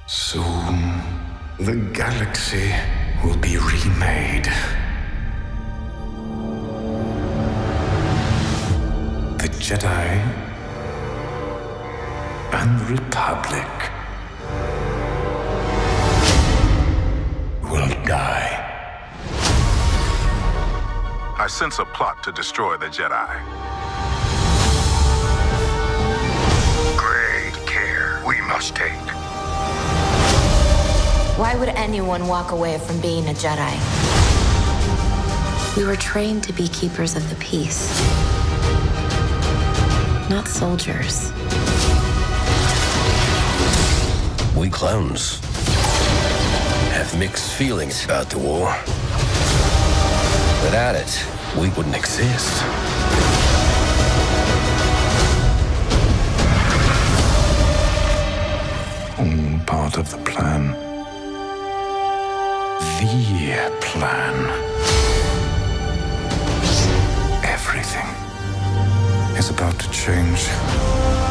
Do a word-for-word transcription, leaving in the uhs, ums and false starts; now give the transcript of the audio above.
Soon, the galaxy will be remade. The Jedi and the Republic will die. I sense a plot to destroy the Jedi. Great care we must take. Why would anyone walk away from being a Jedi? We were trained to be keepers of the peace, not soldiers. We clones have mixed feelings about the war. Without it, we wouldn't exist. All part of the plan. The plan. Everything is about to change.